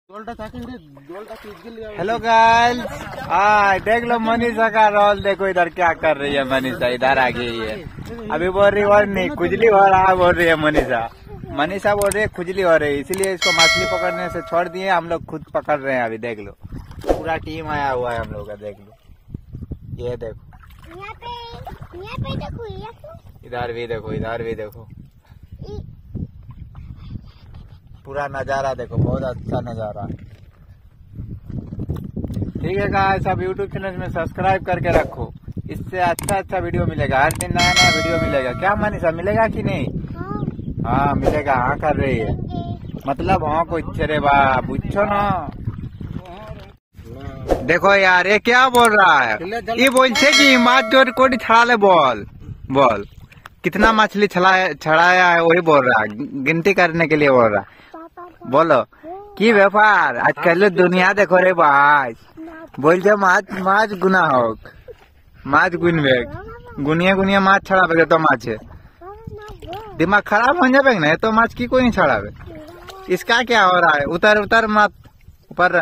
Hello guys, देख लो मनीषा का role. देखो इधर क्या कर रही है मनीषा, इधर आ गई है। अभी बोल रही और नहीं खुजली हो रहा है, बोल रही है मनीषा बोल रही है खुजली हो रही है, इसलिए इसको मछली पकड़ने से छोड़ दिए। हम लोग खुद पकड़ रहे हैं। अभी देख लो पूरा टीम आया हुआ है हम लोग का। देख लो ये देखो, यहाँ पे देखो, इधर भी देखो पूरा नजारा देखो, बहुत अच्छा नजारा। ठीक है गाइस, सब यूट्यूब चैनल में सब्सक्राइब करके रखो, इससे अच्छा वीडियो मिलेगा। हर दिन नया वीडियो मिलेगा। क्या मनीषा, मिलेगा कि नहीं? हाँ मिलेगा। हाँ कर रही है मतलब हाँ को रे बा पूछो ना। देखो यार ये क्या बोल रहा है, ये बोल कि माछ जोड़ कोटी छड़ा ले। बोल कितना मछली छड़ाया है, वही बोल रहा है, गिनती करने के लिए बोल रहा है। बोलो की व्यापार आजकल दुनिया देखो रे भाई। बोलते माछ गुना हो, माछ गुनिया माछ छड़ाबे तो माछ दिमाग खराब हो जाए ना, तो माछ की कोई नहीं छड़ाबे। इसका क्या हो रहा है, उतर मत ऊपर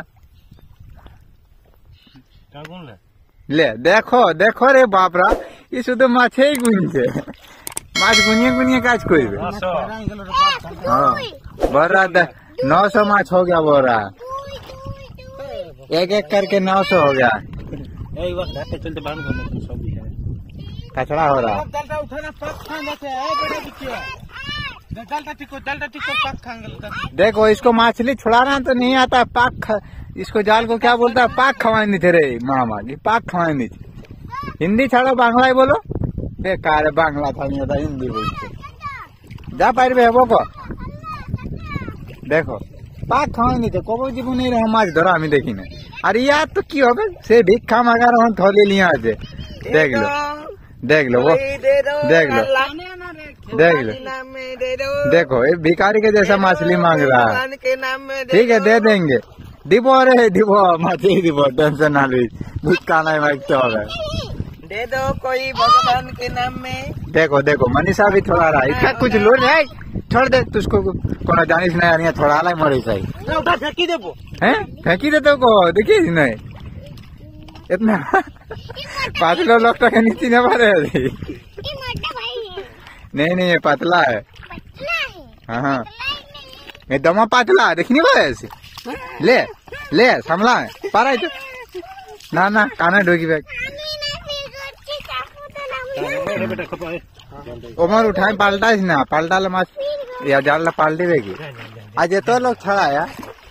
ले। देखो रे बापरा, ये शुद्ध माछ ही गुन से माछ गुनिया काज कोई। हाँ बोल रहा 900 माछ हो गया, बोल रहा एक करके 900 हो गया। कचरा हो रहा। देखो इसको मछली छुड़ाना तो नहीं आता, इसको जाल को क्या बोलता है, पाक खवानी थे रे मामा की, पाक खवानी थी। हिंदी छाड़ो बांग्ला ही बोलो। बेकार है, बांग्ला था नहीं आता, हिंदी बोलते जा पारे वो को। देखो पाक खाओ तो कबो जीव नहीं रहे माछ धरा हमें देखी ना। अरे यार तो की होगा से भिक्षा मांगा रहा हूँ थोले लिया आज। देख लो वो देख लो देखो ये भिखारी के जैसा मछली मांग रहा है। ठीक है दे देंगे, दिबो रे दिबो मछली दिबो, टेंशन ना ली, भिक्षा नहीं मांगते हो दे दो कोई भगवान के नाम में। देखो मनीषा भी थोड़ा रहा है, कुछ लोग है छोड़ दे तुझको कोना जानिस नहीं आ रही है, थोड़ा ला मरी सही फेंकी दे फेंकी दे तो को देखिए नहीं इतना 5 लोग तो नीचे न मारे। नहीं ये पतला है। हाँ ये दमा पतला देखनी बात ऐसे। ले सामला है पारा है ना काना ढोगी बैग उमर उठाए पाल्टा ना, पाल्टा माछ या जाल पाल्टी देगी। आज ये तो लोग छड़ा यार।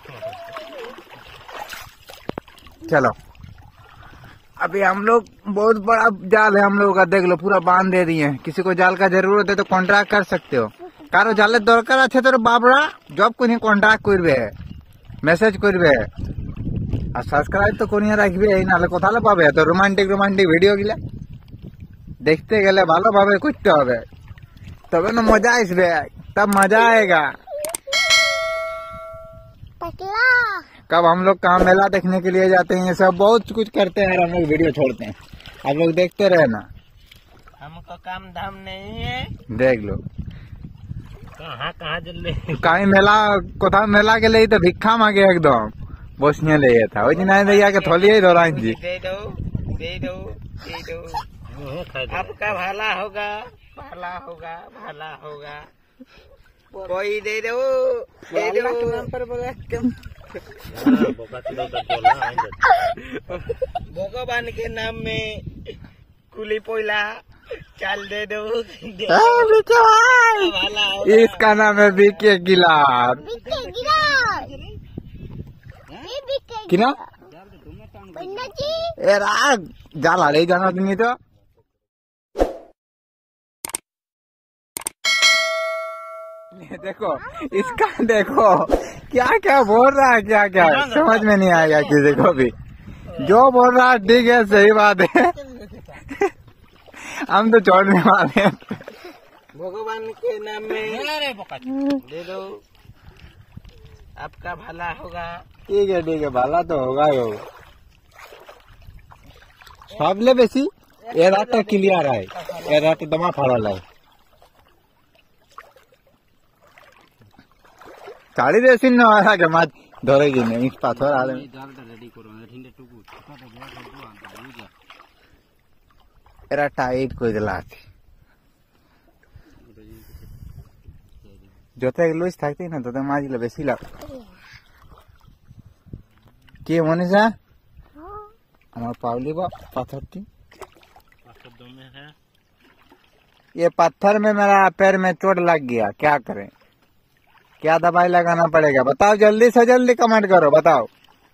चलो अभी हम लोग बहुत बड़ा जाल है हम लोगों का, देख लो पूरा बांध दे दिए हैं। किसी को जाल का जरूरत है तो कॉन्ट्रैक्ट कर सकते हो। कारो जाले दरकार আছে তোর বাবরা জব কোনি কন্ট্রাক্ট করবে, মেসেজ করবে আর সাবস্ক্রাইব তো করিয়ে রাখবে, এই নালে কোথালে পাবে তো রোমান্টিক ভিডিও গিলা देखते गले भालो भावे करते होबे, तबे ना मजा आसबे, तब मजा आएगा। कब हम लोग काम मेला देखने के लिए जाते हैं, सब बहुत कुछ करते हैं, हम लोग वीडियो छोड़ते हैं, आप लोग देखते रहे ना। हमको काम धाम नहीं है। देख लो कहाँ जल्दी कहीं मेला के लिए तो भिक्षा मांगे एकदम बोसने ले था, वो दिन आए के थोली दौरान जी दे दो आपका भला होगा कोई दे दो नाम पर बोला भगवान के नाम में कुली पोइला चाल दे दो। इसका नाम है बीके गिलास किना ए राग जाला ले जाना तुम्हें तो। देखो इसका देखो क्या बोल रहा है, क्या समझ में नहीं आएगा किसी को भी। जो बोल रहा है ठीक है, सही बात है। हम तो छोड़ने वाले हैं। भगवान के नाम में दे दो, आपका भला होगा। ठीक है भला तो होगा ही होगा। सबले बेसी ए रात क्लियर है, ए रात दमा फड़ल है। चाली देसी न ধরেগি না ইট পাথর আর এরা টাইট করে দিলা আছে যত লুজ থাকতে না তত মাছগুলো বেশি লাভ কে মনীষা আমার पावली बा पत्थर थी ये पत्थर में मेरा पैर में चोट लग गया क्या करें क्या दवाई लगाना पड़ेगा बताओ जल्दी से जल्दी कमेंट करो बताओ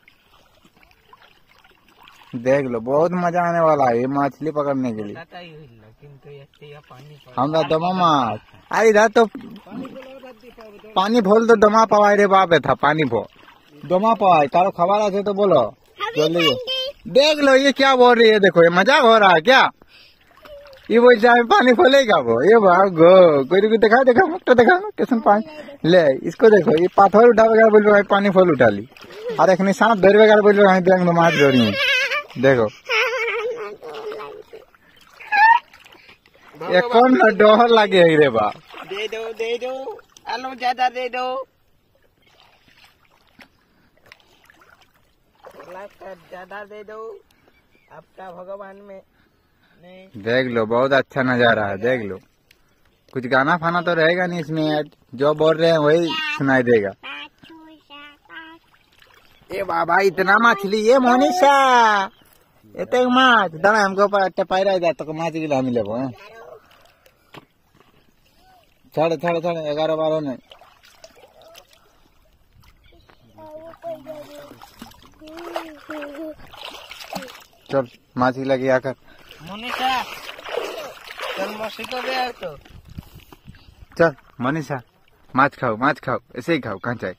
देख लो बहुत मजा आने वाला है ये मछली पकड़ने के लिए हम दमा माछ अरे इधर तो पानी भोल तो दमा पवाई रे बाप था पानी भो दमा पवाई तारो खबर है तो बोलो जल्दी देख लो ये क्या बोल रही है देखो ये मजाक हो रहा है क्या ये बोल जाए पानी खोलेगा वो ये भागो कोई देखा मुक्ता देखा कैसे पानी ले इसको देखो ये पाथर उठा वगैरह बोल रहा है पानी फूल उठा ली और एक सांप धर वगैरह बोल रहा है देख लो मार रही है देखो ये कौन डोहर लगे रे बा दे दो आलू ज्यादा दे दो ज्यादा दे दो आपका भगवान में नहीं। देख लो बहुत अच्छा नजारा है देख लो कुछ गाना फाना तो रहेगा नहीं इसमें जो बोल रहे हैं वही सुनाई देगा ए बाबा इतना मछली ये मोनिशा ये तो माछ दाना हमको ऊपर पायरा जाता तो माछ गिला मिले वो छाड़े 11-12 नहीं चल माछी लगी आकर मनीषा चल मछली को दे आओ तो चल मनीषा माछ खाओ ऐसे ही खाओ कांचाई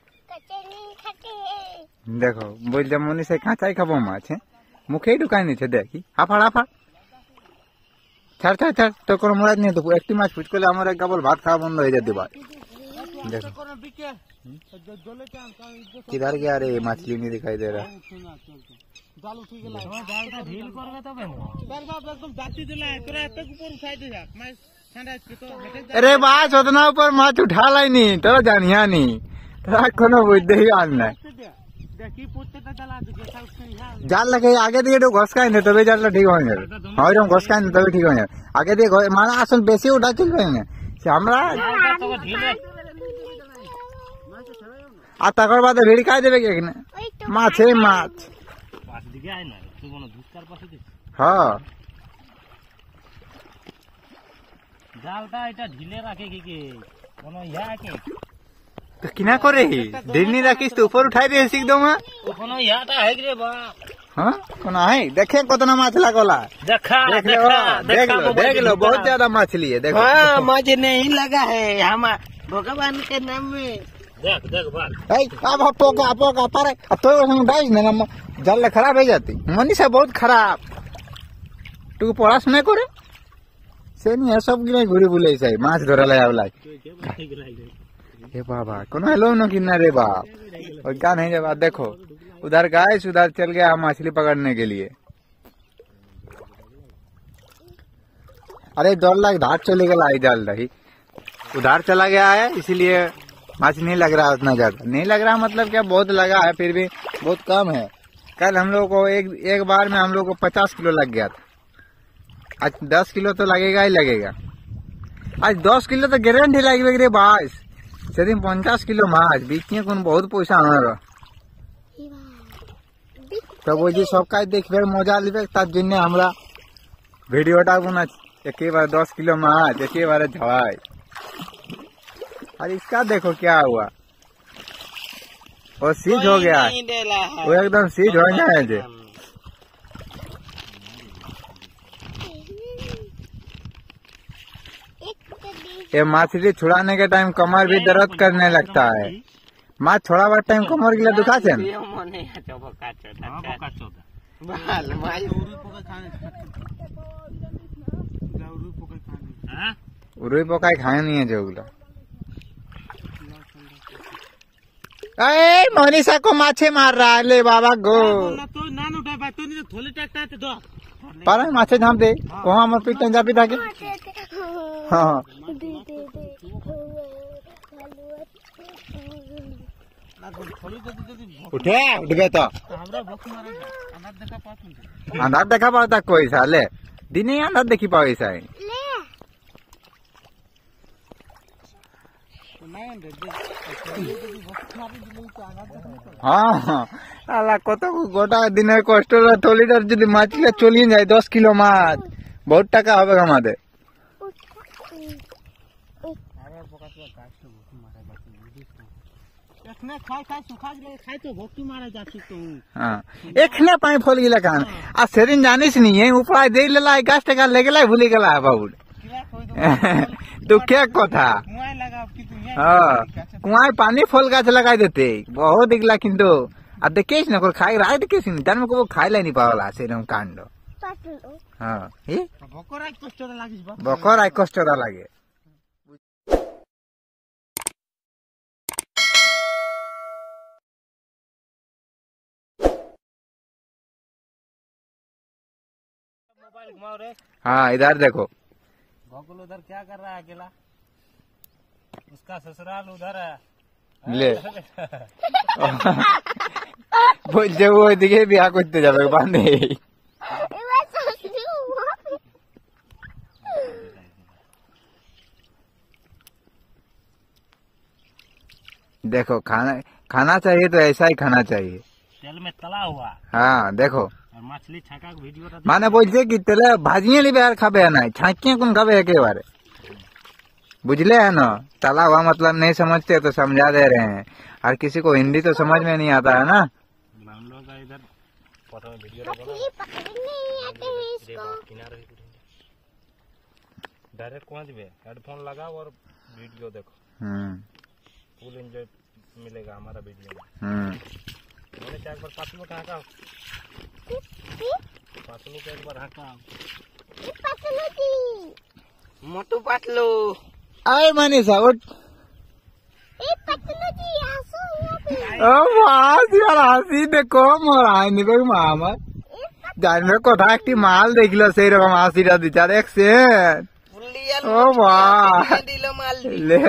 देखो बोल जब मनीषा कांचाई खाबो माछ है मुखे दुकान नहीं थे देखी हाफाड़ ছাড় তো কোনো মুরাদ নেই তো একটি মাছ ফুট করলে আমার এক গাবল ভাত খাওয়া বন্ধ হয়ে যেতে পারে देखो किधर गया रे मछली नहीं दिखाई दे रहा अरे माछ उतना ऊपर माछ उठा लाई नहीं तोरा जानिया नहीं तोरा कोनो बुद्धि ही आना जाल लगे आगे दिए तो घसकाई नहीं तभी जाल ठीक होंगे हाँ घसकाई नहीं तभी ठीक होंगे आगे दिए माना आसन बेसी उठा चल पाएंगे हमरा আর তারপর বাদে ভিড় খাই দেবে কি না মাছ হ্যাঁ জালটা এটা ঢিলে রাখে কি কোনো ইয়া কি তো কিনা করে ঢিলনি রাখিস তো উপর উঠাই দিয়ে শিখ দઉં কোনো ইয়াটা है रे बा हाँ कोना है देखे कितना माछ लगोला देख लो बहुत ज्यादा मछली है देखो हाँ मुझे नहीं लगा है हम भगवान के नाम में देख अब पोका पारे तो डाइस ना जल खराब हो जाती मनीषा बहुत खराब तू पढ़ाशुना करे से नहीं है सब गिरे घुरी बुले से माछ धरा लाया ए बाबा कोनो हेलो न किना रे बाप और क्या नहीं जब देखो उधर गाय उधर चल गया मछली पकड़ने के लिए अरे डर लग धार चले गया जाल रही उधार चला गया है इसीलिए माछ नहीं लग रहा उतना ज्यादा नहीं लग रहा मतलब क्या बहुत लगा है फिर भी बहुत कम है कल हम लोग को एक बार में हम लोग को 50 किलो लग गया था आज 10 किलो तो लगेगा ही लगेगा आज 10 किलो तो गारंटी लगे रे बास सेदिन 50 किलो माछ बिकने को बहुत पैसा हमारा तो वो जी सब का देख फिर मजा लिबे तार जन्य हमरा वीडियोटा बना एक बार 10 किलो माछ एक बार झवाई और इसका देखो क्या हुआ वो सीज हो गया वो एकदम सीज हो गया है जी ये मछली छुड़ाने के टाइम कमर भी दर्द करने लगता है माछ थोड़ा बहुत टाइम कमर गिला दुखा छे उरुई पकाई खाए नहीं है जोगला मनीषा को माछे मार रहा है ले बाबा गो पर माछे झाम दे कहाँ हमारे पीठ जापी था हाँ उठे उठबे तो अंधार देखा पाता कोई साले दिन ही अंधार देखी पाओ ऐसा है। हाँ আলা কত গোটা দিনে কষ্ট থলিটার যদি মাছটা চলিয়ে যায় 10 কিলো মাছ বহুত টাকা হবে আমাদের। এখানে পাই ফল গিলা কান আর সেদিন জানিস নি এই উপায় দিয়ে লেলাই গাছ টাকা লেগেলাই ভুলে গেলা বাবু দুঃখের কথা। हाँ कुआं पानी फल गाछ लगाई देते बहुत दिखला किंतु अब देखेस ना कोई खाई राय देखेस नहीं तन में को खाई लाई नहीं पावला से रम कांड। हाँ ये बकर आई कष्ट लागे मोबाइल घुमाओ रे। हाँ इधर देखो गोकुल उधर क्या कर रहा है अकेला उसका ससुराल उधर है ले बोलते वो दिखे बिहार करते जावे बांधे देखो खाना चाहिए तो ऐसा ही खाना चाहिए तेल में तला हुआ। हाँ देखो मछली छाका वीडियो माने बोलते कि तेल भाजिए ली बिहार खाबे ना छाकिए कौन खाबे एक बार बुझले है ना। तला हुआ मतलब नहीं समझते तो समझा दे रहे हैं और किसी को हिंदी तो समझ में नहीं आता है ना। हम लोग का इधर फोटो वीडियो डायरेक्ट पहुंच गए हेडफोन लगाओ और वीडियो देखो फुल एंजॉय मिलेगा हमारा वीडियो में। मैंने एक बार पातलू का हटाओ पातलू का एक बार हटाओ मोटू पातलू आए मनीषा उठ यार हासि देखो मोरानी बेग मामा जानवे कोथा एकटी माल देखलो সেই রকম হাসিটা দিছার এক সেকেন্ড ও বাহ দিলো মাল লে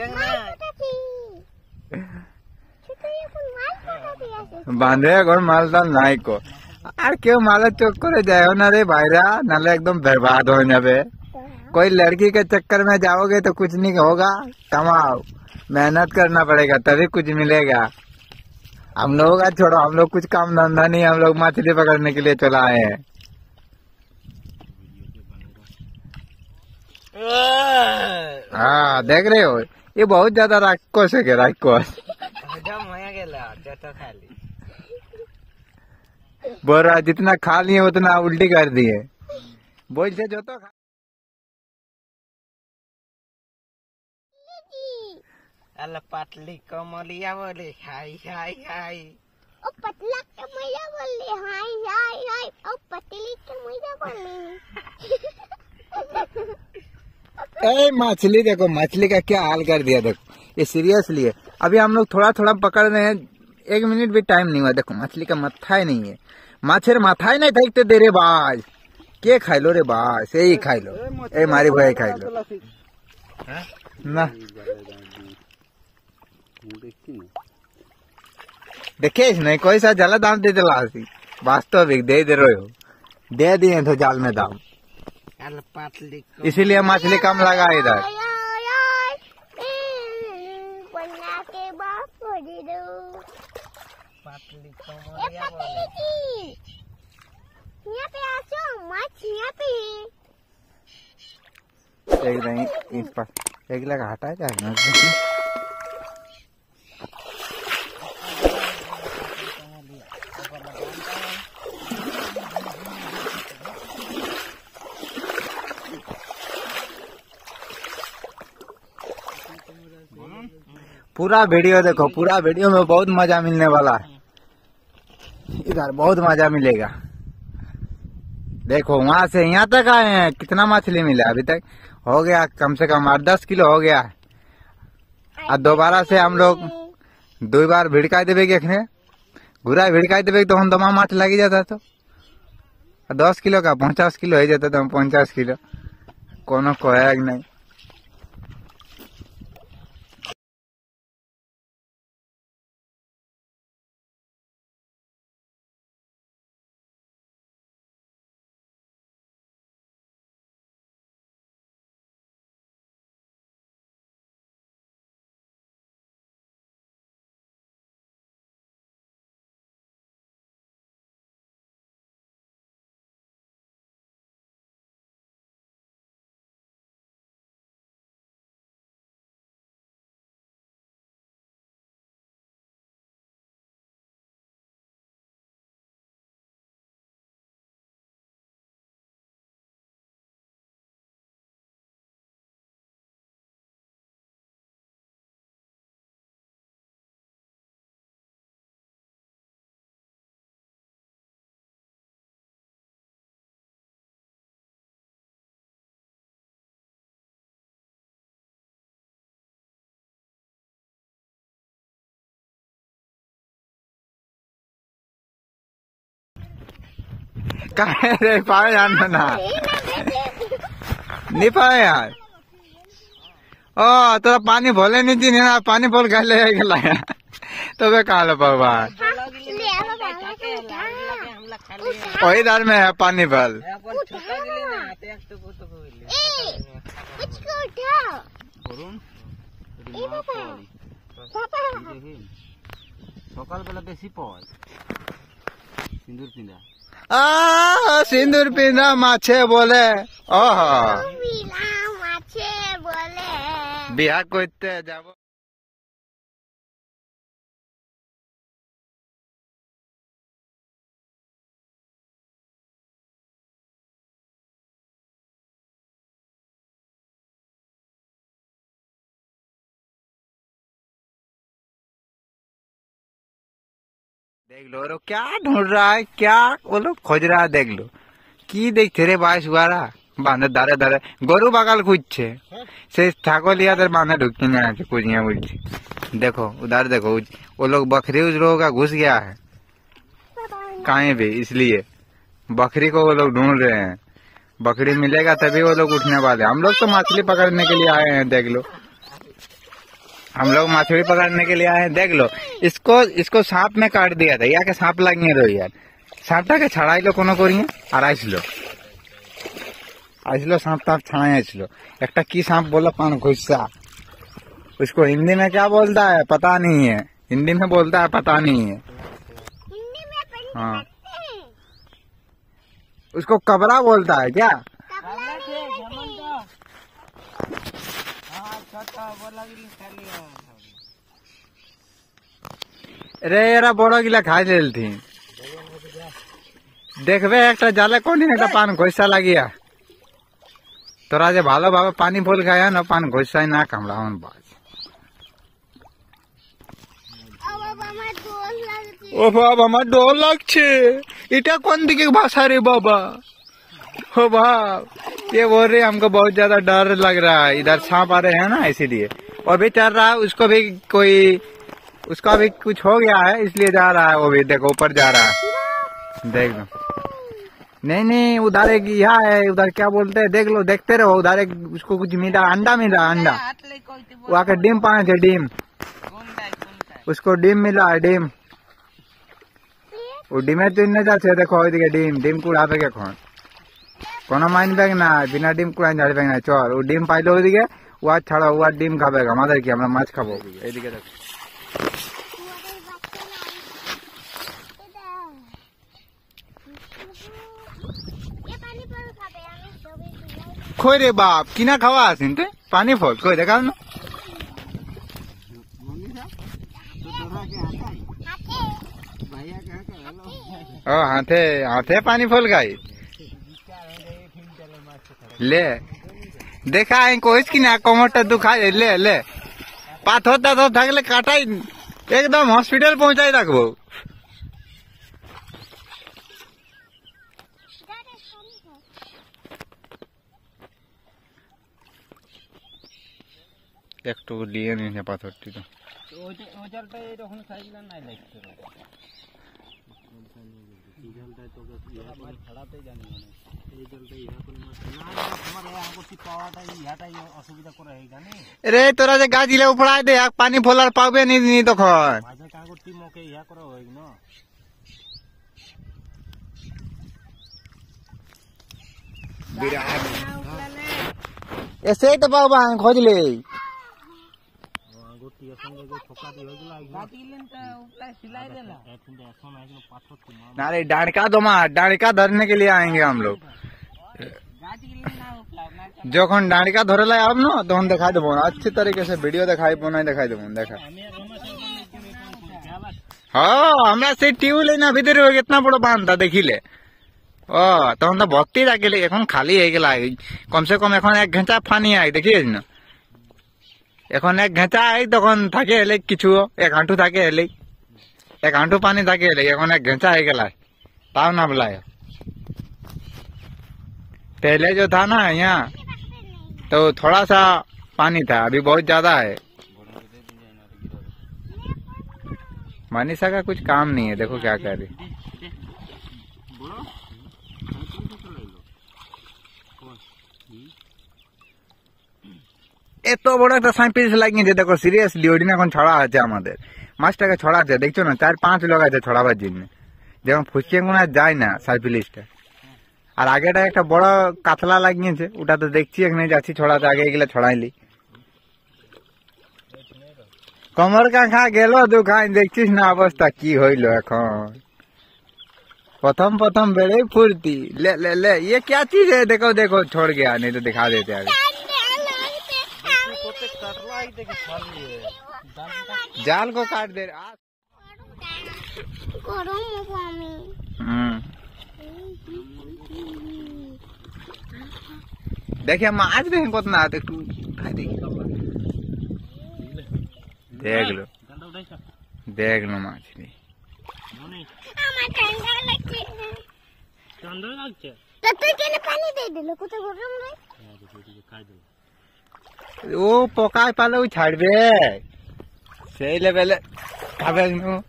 বাঁধে এখন মালটা নাই কো আর কেউ মালের চক্করে যায় না রে ভাইরা নালে একদম बर्बाद हो যাবে। कोई लड़की के चक्कर में जाओगे तो कुछ नहीं होगा कमाओ मेहनत करना पड़ेगा तभी कुछ मिलेगा। हम लोग का छोड़ो हम लोग कुछ काम धंधा नहीं हम लोग मछली पकड़ने के लिए चला आए हैं। हाँ देख रहे हो ये बहुत ज्यादा राक्षस है राक्षस बोल रहा जितना खा लिए उतना उल्टी कर दिए बोल से जो तो अल्लाह पतली कमलिया बोले हाय हाय हाय ओ पतला कमलिया बोले हाय हाय हाय ओ पतली कमलिया बोले ए मछली देखो मछली का क्या हाल कर दिया देखो ये सीरियसली है। अभी हम लोग थोड़ा थोड़ा पकड़ रहे हैं 1 मिनट भी टाइम नहीं हुआ देखो मछली का माथा ही नहीं है माछेर माथा ही नहीं देखते दे रे बाज के खाई लो रे बाज यही खाई लो ए मारी भाई खाई लो ना देखे नहीं कोई सा जला दाम दे दिला वास्तविक दे रहे हो दे दिए तो जाल में दाम इसीलिए मछली कम लगा इधर। एक नहीं इस पर एक लगा हटा जाए ना पूरा वीडियो देखो पूरा वीडियो में बहुत मजा मिलने वाला है इधर बहुत मजा मिलेगा। देखो वहां से यहाँ तक आए हैं कितना मछली मिला अभी तक हो गया कम से कम 8-10 किलो हो गया। और दोबारा से हम लोग 2 बार भिड़काई देवे एखने घुरा भिड़काई देवे तो हम दमा माछ लगी जाता तो 10 किलो का 50 किलो हो जाता तो 50 किलो कोनो कहे नहीं। कहे रे पाए जान ना नहीं पाए यार। ओ तो पानी भोले नहीं थी ना, पानी भोल गए लाया तो वे कहा लो भगवान वही दार में है पानी भल। সকাল বেলা বেশি পাওয়া সিঁদুর পিঁধা सिंदूर पिंदा माछे बोले ओह माछे बोले बिहार করতে যাব। देख लो रो क्या ढूंढ रहा है, क्या वो लोग खोज रहा है, देख लो की देखते रे बाईस हुआ बांधे दारे दारे गरु बागाल खुजছে से ছাগলিয়াদের बांधे ढुकते नहीं आते कुछ बोलছে। देखो उधर देखो वो लोग बकरी उस लोगों का घुस गया है कहीं भी, इसलिए बकरी को वो लोग ढूंढ रहे हैं। बकरी मिलेगा तभी वो लोग उठने वाले। हम लोग तो मछली पकड़ने के लिए आए हैं, देख लो हम लोग मछली पकड़ने के लिए आए हैं। देख लो इसको सांप में काट दिया था, या के सांप लगे रहो यार, सांपटा के छड़ाई लो कोनो करिए और आइसलो सांप ताप छड़ाई लो। एक की सांप बोला पान घुस्सा, उसको हिंदी में क्या बोलता है पता नहीं है, हिंदी में बोलता है पता नहीं है। हिंदी में पढ़ी हाँ सकते हैं। उसको कबरा बोलता है क्या? रे एरा बड़ गिला खाई लेल थी देखबे एक जाले कोनी एक पान घोसा লাগিয়া তোরা যে ভালোভাবে পানি ফুল খায় না পান ঘোসাই না কামড়াवन বাজ। ও বাবা আমার ডর লাগছে, এটা কোন दिखे भाषा रे बाबा? हो बाप ये बोल रहे हमको बहुत ज्यादा डर लग रहा है, इधर सांप आ रहे हैं ना इसीलिए। और भी चल रहा है उसको भी कोई, उसका भी कुछ हो गया है इसलिए जा रहा है वो भी, देखो ऊपर जा रहा है देख लो। नहीं उधर एक यहाँ है, उधर क्या बोलते हैं देख लो, देखते रहो उधर एक उसको कुछ मिला, अंडा मिला, अंडा वो आके डिम पाए थे, डिम उसको डिम मिला है, डिम वो डिमे तो इन्हें जाते देखो डिम को उड़ाते क्या कौन कोनो माइन बैग ना बिना डिम को झाड़ बैग ना चल वो डिम पाइलो ওইদিকে ও ছাড়া ও ডিম খাবে আমাদের কি আমরা মাছ খাবো এইদিকে দেখো। खोई रे बाप किना खावा आसिन ते पानी फल कोई देखा ना ओ हाथे हाथे पानी फल गई ले देखा है कोई की ना कोमरटा दुखा ले ले पाथ होता तो थकले काटाई एकदम हॉस्पिटल पहुंचाई रखबो। একটু দিয়ে নিয়ে পাথরটি তো ওজলটা এরকম সাইজটা নাই লাগছে ওজলটা তো আমার ছাড়াতে জানি না এই জলটা ইয়া করে না আমার এই আগতি পাওয়াটা ইয়াটাই অসুবিধা করে এই জানি রে তোরা যে গাছ দিলে উপড়াই দে এক পানি ফলার পাবে নি নি তখন মাঝে কাগতি মকে ইয়া করে হই না বিরাট এসে তো বাবা খোঁজলে नारे डांडका दो मार डांडका धरने के लिए आएंगे हम लोग যখন ডাঁড়িকা ধরে লাই আব না তখন দেখাই দেবো अच्छी तरीके से वीडियो দেখাই বনাই দেখাই দেবো দেখা हाँ हमरा से টিউলে না ভিতরে कितना बड़ा बांध था देखिले ও তখন তো ভর্তি রাখিলে এখন খালি হয়ে গেল কমসে কম এখন এক ঘন্টা পানি আই দেখিস না এখন এক ঘেঁচা আই তখন থাকে এলে কিছু এক হাঁটু থাকে এলে एक हांटू पानी था के এখন एक घंटा है गला ताव ना बुलाया। पहले जो था ना यहाँ तो थोड़ा सा पानी था, अभी बहुत ज्यादा है। मनीषा का कुछ काम नहीं है, देखो क्या कर रही এত বড় একটা সাইপিস লাগিয়েছে দেখো, সিরিয়াসলি ওইদিন এখন ছড়া আছে আমাদের, মাছটাকে ছড়াচ্ছে দেখছো না, 4-5 লোক আছে ছড়াবার জন্য, যেমন ফুচকে কোন যায় না সাইপিলিসটা। আর আগেটা একটা বড় কাতলা লাগিয়েছে, ওটা তো দেখছি এখানে যাচ্ছি ছড়াতে, আগে এগুলা ছড়াইলি। কমর কাঁখা গেল দুখান, দেখছিস না অবস্থা কি হইলো এখন। प्रथम प्रथम बेड़े फुर्ती, ले ले ले ये क्या चीज है, देखो देखो छोड़ गया, नहीं तो दिखा देते अभी। जाल को काट दे। देखिए माछ देख कितना देख लो माछ भी। ও পকায় পালে ওই ছাড়বে, সেই লেভেলে খাবে।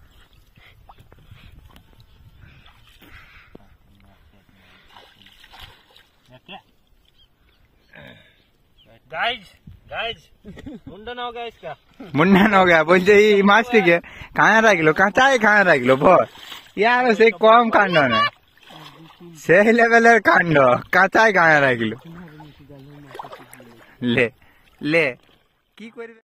मुंडन हो गया बोलते ही माछ के कहाँ रखलो, कांचा कहाँ रखलो बस यार, से कम कांड ना से लेवल कांड, कांचा कहाँ रखलो ले ले की करबे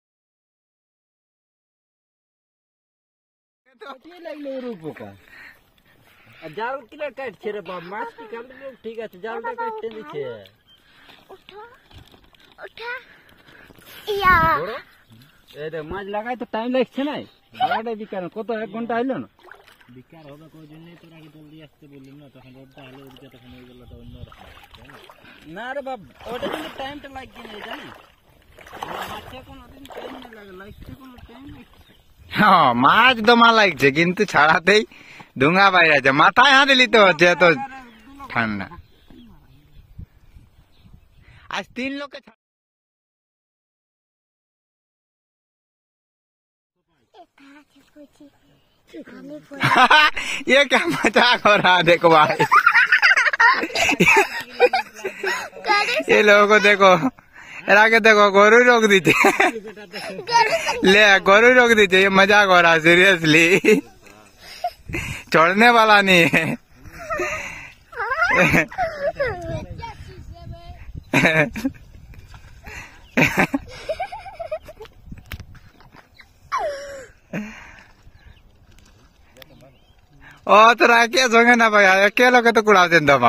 तो লাগলো রূপকা। জাল কিলা কাটছে রে বাপ, মাছ কি কাটলো ঠিক আছে, জালটা কাটতে দিছে। उठा उठा या এই দেখ মাছ লাগাই তো টাইম লাগছে না, লাগাটাই বিকার কত 1 ঘন্টা হইলো না, বিকার হবে কোই জন্যই তোর আগে জলদি আসতে বললি না, তখন রোদটা হলো ওদিকে, তখন হয়ে গেল তো অন্য রকম না রে বাপ, ওটা কিন্তু টাইমটা লাগছে না জানি, মাছে কোনো দিন টাইম না লাগে, লাগছে কোনো টাইম লাগছে। হ্যাঁ মাছ দমা লাগছে কিন্তু ছাড়াতেই ডুঙ্গা বাইরে আছে, মাথায় হাত দিলি তো হচ্ছে তো ঠান্ডা। आज 3 लोग के ये क्या मजाक हो रहा है, देखो भाई ये लोगों को देखो, के देखो गोरू रोक दीजिए, ले गोरू रोक दीजिए, ये मजाक हो रहा है सीरियसली, छोड़ने वाला नहीं है। ओ तो राके सोंगे ना भाई, अकेले के तो कुड़ा देंदा बा।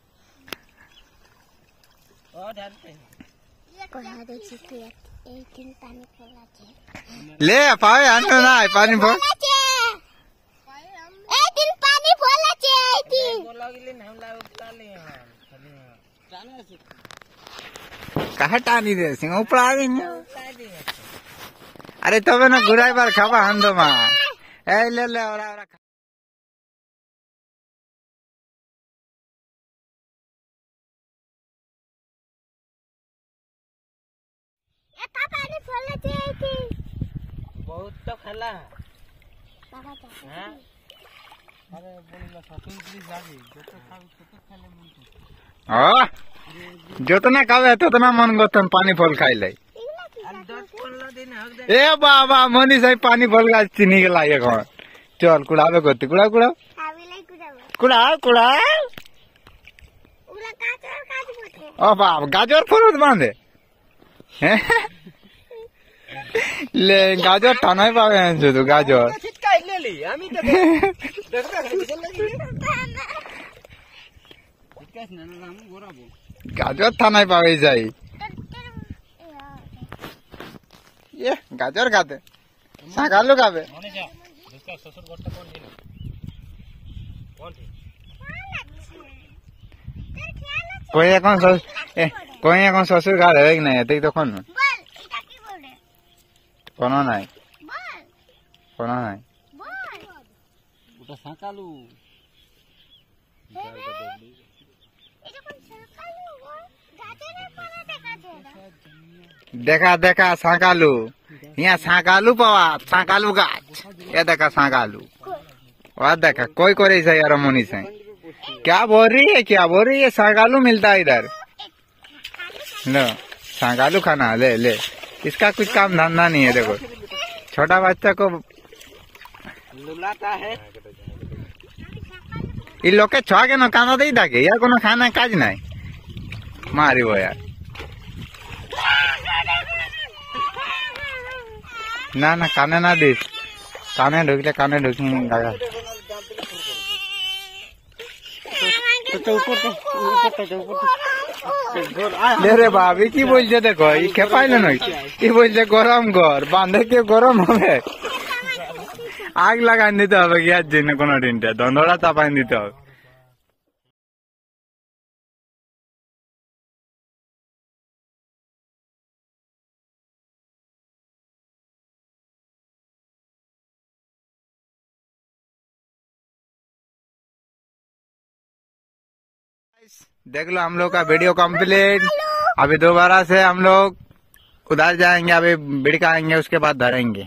ले पावे आनो ना पानी भो, ए दिन पानी बोला छे आई बोला गेले ना हमला उठला ले कहा टानी दे सिंह उपड़ा दे। अरे तबे ना घुराई बार खावा हंदो मा, ए ले ले और एता पानी बोला छे आई बहुत तो खला बाबा जा। हां अरे बोलला ससुर प्लीज आगे जो तो खाओ तो खाले मन हां जितना खावे उतना मन गोतन पानी फल खाई ले। 10-15 दिन हक दे ए बाबा मनी साहब पानी फल का चिनी के लाए घर, चल कुड़ावे गोती कुड़ा कुड़ा आवी लाई कुडावा कुड़ा कुड़ा उला काचर काच बोथे। ओ बाप गाजर फुरुत बांधे ले गाजर ठानाई पावे हैं जो तो गाजर छिटकाई ले ली আমি তো দেখো খাইতে লাগি छिटकाई না না আমি গোরাবো गाजर थानाई पावे जाई, ये गाजर खाते सागालू खावे मने जा उसका ससुर गोष्ट कौन है कौन थी कोई এখন শ্বশুর ঘর है कि नहीं है तो कौन बोल এটা কি বলে কোনো নাই बोल কোনো নাই बोल ওটা সাকালু এটা কোন সকালু বল গাজরের পরে দেখা যায় देखा देखा साकालू, यहाँ साकालू पावा साकालू गाछ, ये देखा साकालू, वह देखा कोई करे से यार मोनी से क्या बोल रही है, क्या बोल रही है, साकालू मिलता है इधर, लो साकालू खाना ले ले इसका कुछ काम धंधा नहीं है। देखो छोटा बच्चा को लुलाता है। इन लोग के छुआ के ना खाना दे था यार, कोनो खाना काज नहीं मारी वो यार। ना ना काने ना दी, काने ढुकले काने ढुकी लगा। रे बाबी की बोलছে দেখো ই খেপাইলে নয়, কি বলছে গরম ঘর বাঁধে কে গরম হবে, আগ লাগাই দিতে হবে গ্যাস জন্য কোনো দিনটা ধন্দরা চাপাই দিতে হবে। देख लो हम लोग का वीडियो कंप्लीट। अभी दोबारा से हम लोग उधर जाएंगे, अभी बिड़का आएंगे उसके बाद धरेंगे।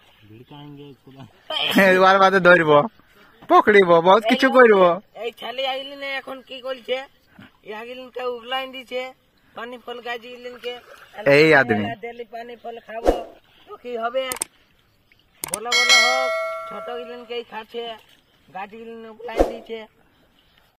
এবার বাদে ধরবো পকড়িব বহুত কিছু করব। এই ছেলে আইলেন এখন কি করছে, ইয়াগিলেন কে উগলাইন দিছে পানি ফল গাজিলেন কে এই আদমি ডেলি পানি ফল খাবো তো কি হবে, বলা বলা হোক ছোট গিলেন কে খাচ্ছে গাজিলেন উগলাইন দিছে।